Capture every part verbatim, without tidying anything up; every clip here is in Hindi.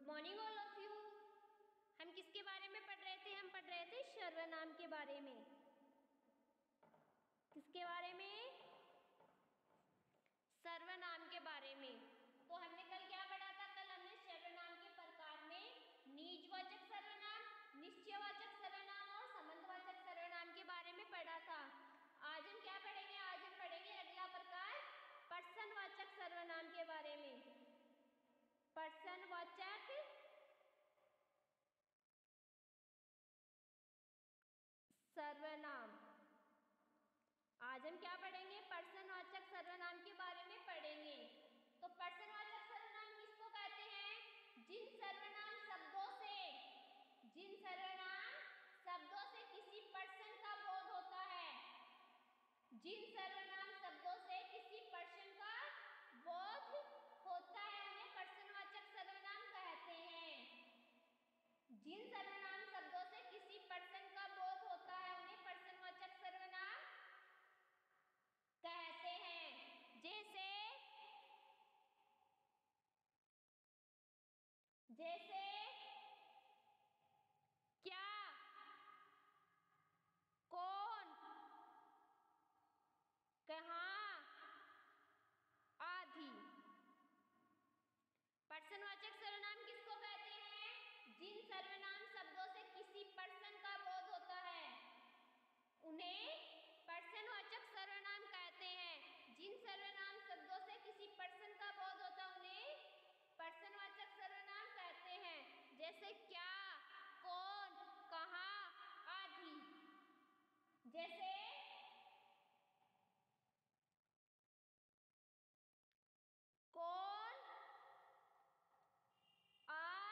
Morning all of you. हम किसके बारे में पढ़ रहे थे? हम पढ़ रहे थे सर्वनाम के बारे में। किसके बारे में? सर्वनाम के बारे में। तो हमने कल क्या पढ़ा था? कल हमने सर्वनाम के प्रकार में निजवाचक सर्वनाम, निश्चयवाचक सर्वनाम और संबंधवाचक सर्वनाम के बारे में पढ़ा था। आज हम क्या पढ़ेंगे? आज हम पढ़ेंगे अगला प्रकार प्रश्नवाचक सर्वनाम के बारे में। प्रश्नवाचक सर्वनाम। आज हम क्या पढ़ेंगे? प्रश्नवाचक सर्वनाम के बारे में पढ़ेंगे। तो प्रश्नवाचक सर्वनाम किसको कहते हैं? जिन सर्वनाम शब्दों से जिन सर्वनाम शब्दों से किसी प्रश्न का बोध होता है जिन सर्वनाम शब्दों से किसी प्रश्न का बोध होता है उन्हें प्रश्नवाचक सर्वनाम कहते हैं। जिन सर्वनाम शब्दों से किसी प्रश्न का बोध होता है उन्हें प्रश्नवाचक सर्वनाम कहते हैं। जैसे जैसे क्या, कौन, कहाँ आदि। प्रश्नवाचक सर्वनाम किसको कहते हैं? जिन सर्वनाम शब्दों से किसी प्रश्न का बोध होता है उन्हें प्रश्नवाचक सर्वनाम कहते हैं। जिन सर्वनाम शब्दों से किसी प्रश्न का बोध होता है उन्हें प्रश्नवाचक सर्वनाम कहते हैं। जैसे क्या, कौन, कहाँ आदि। जैसे कौन आ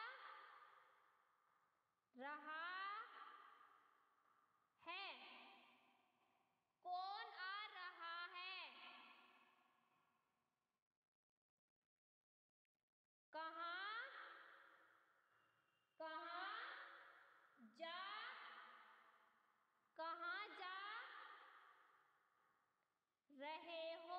रहा है, कौन आ रहा है, कहाँ कहाँ जा कहाँ जा रहे हो,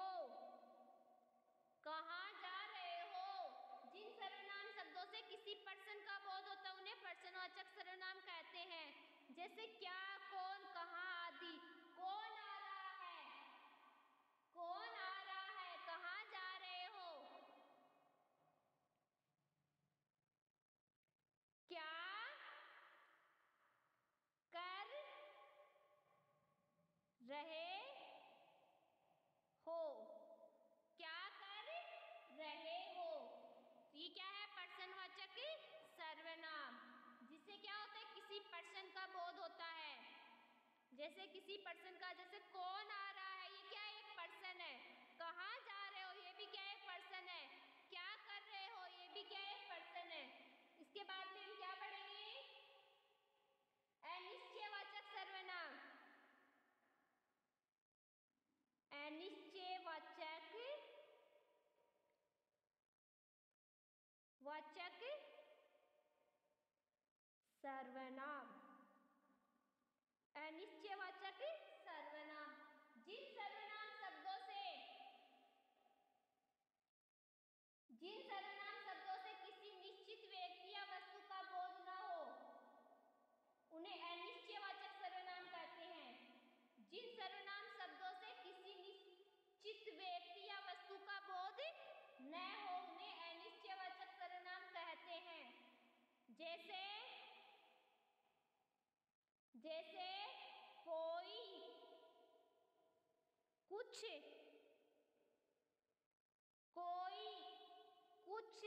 कहाँ जा रहे हो। जिन सर्वनाम शब्दों से किसी प्रश्न का बोध होता है उन्हें प्रश्नवाचक सर्वनाम कहते हैं। जैसे क्या, कौन, कहाँ आदि। कौन आ रहा है, कौन आ रहा है, कहाँ जा रहे हो। क्या कर रहे हो, क्या कर रहे हो। तो ये क्या है? प्रश्नवाचक सर्वनाम, जिससे क्या होता है? किसी प्रश्न का बोध होता है। जैसे किसी प्रश्न का, जैसे कौन आ रहा है, ये क्या है? एक प्रश्न है। कहाँ जा रहे हो, ये भी क्या है? एक प्रश्न है। क्या कर रहे हो, ये भी क्या है? एक प्रश्न है। इसके बाद में हम क्या पढ़ेंगे? अनिश्चयवाचक सर्वनाम। अनिश्चयवाचक वाचक सर्वनाम। अनिश्चयवाचक सर्वनाम। जिन सर्वनाम शब्दों से जिन सर्वनाम शब्दों से किसी निश्चित व्यक्ति या वस्तु का बोध न हो उन्हें अनिश्चयवाचक सर्वनाम कहते हैं। जिन सर्वनाम शब्दों से किसी निश्चित व्यक्ति या वस्तु का बोध न हो उन्हें अनिश्चयवाचक सर्वनाम कहते हैं। जैसे जैसे कोई, कुछ, कोई, कुछ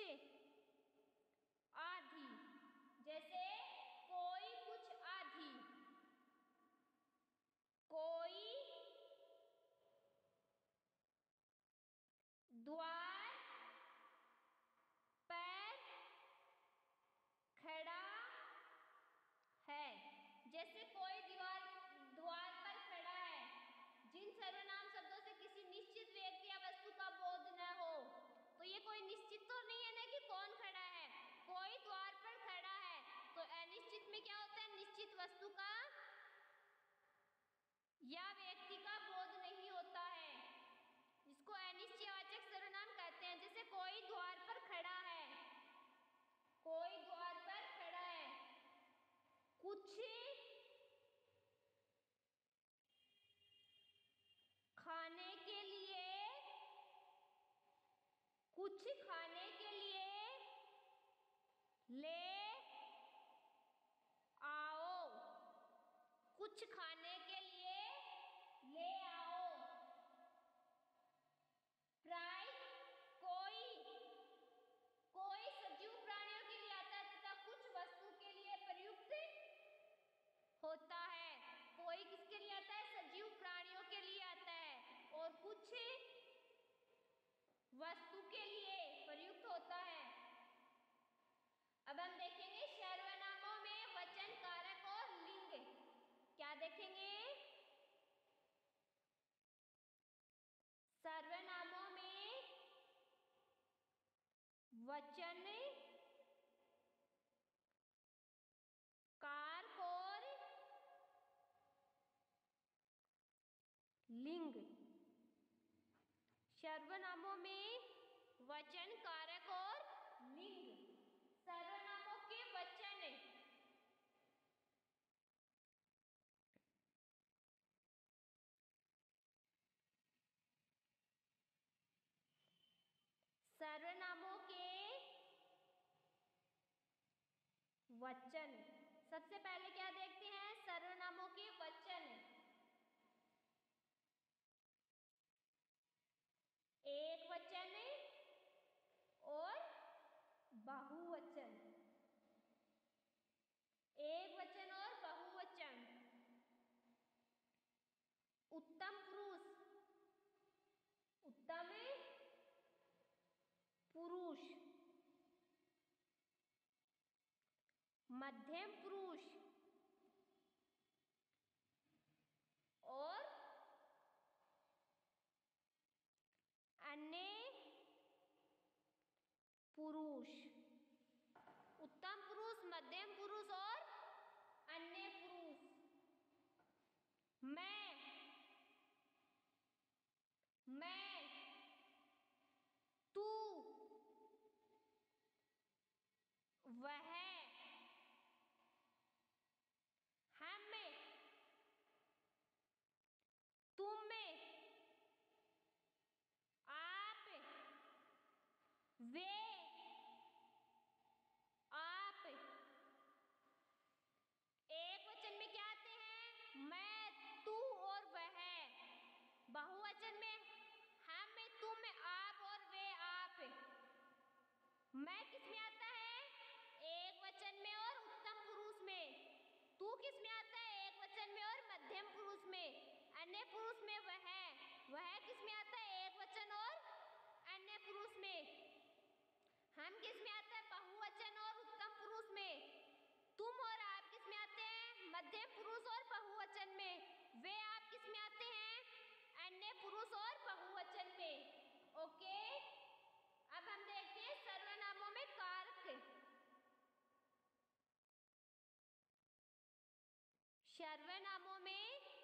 आदि। जैसे कोई, कुछ आदि। कोई द्वार पर खड़ा है। जैसे कोई दीवार द्वार पर खड़ा है। जिन सर्वनाम शब्दों से किसी निश्चित व्यक्ति या वस्तु का बोध न हो, तो ये कोई निश्चित तो नहीं है ना कि कौन खड़ा है। कोई द्वार पर खड़ा है, तो अनिश्चित में क्या होता है? निश्चित वस्तु का या व्यक्ति का बोध नहीं होता है, जिसको अनिश्चयवाचक सर्वनाम कहते हैं। जैसे कोई द्वार पर खड़ा है, कोई कुछ खाने के लिए ले आओ, कुछ खाने के लिए ले आओ। प्राय कोई कोई सजीव प्राणियों के लिए आता है तथा कुछ वस्तु के लिए प्रयुक्त होता है। कोई किसके लिए आता है? सजीव प्राणियों के लिए आता है और कुछ वस्तु के लिए प्रयुक्त होता है। अब हम देखेंगे सर्वनामों में वचन, कारक और लिंग। क्या देखेंगे? सर्वनामों में वचन, कारक और लिंग। सर्वनामों में वचन, कारक और लिंग। सर्वनामों के वचन, सर्वनामों के वचन। सबसे पहले क्या देखते हैं? सर्वनामों के वचन। एक वचन और बहुवचन। एक वचन और बहुवचन। उत्तम पुरुष, उत्तम पुरुष। मध्यम पुरुष और अन्य पुरुष। उत्तम पुरुष, मध्यम पुरुष और अन्य पुरुष। मैं, मैं, तू, वह, हम, तुम, आप, वे, आप। एक वचन में क्या आते हैं? मैं, तू और वह। बहुवचन में हम, तुम, आप और वे, आप। मैं किस में आता है? एक वचन में और उत्तम पुरुष में। तू किस में आता है? एक वचन में और मध्यम पुरुष में। अन्य पुरुष में वह, वह किस में आता है? एक वचन और अन्य पुरुष में। हम किस में आता है? बहुवचन और उत्तम पुरुष में। तुम और आप किस में आते हैं? मध्यम पुरुष और बहुवचन में। वे, आप किस में आते हैं? अन्य पुरुष और बहुवचन में। ओके, अब हम देखते हैं सर्वनामों में कारक। सर्वनामों में